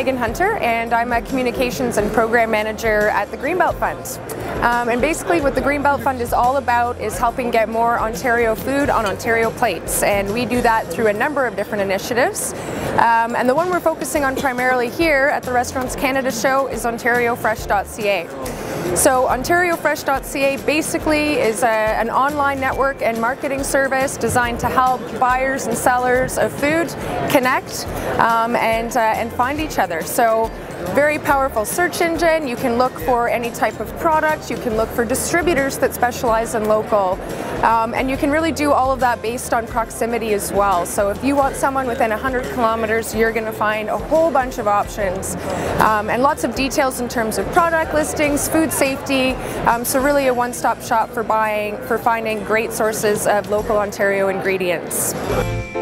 Megan Hunter, and I'm a Communications and Program Manager at the Greenbelt Fund. And basically what the Greenbelt Fund is all about is helping get more Ontario food on Ontario plates, and we do that through a number of different initiatives. And the one we're focusing on primarily here at the Restaurants Canada show is OntarioFresh.ca. So OntarioFresh.ca basically is an online network and marketing service designed to help buyers and sellers of food connect and find each other. So very powerful search engine. You can look for any type of product, you can look for distributors that specialize in local, and you can really do all of that based on proximity as well. So if you want someone within 100 kilometers, you're going to find a whole bunch of options and lots of details in terms of product listings, food safety, so really a one-stop shop for finding great sources of local Ontario ingredients.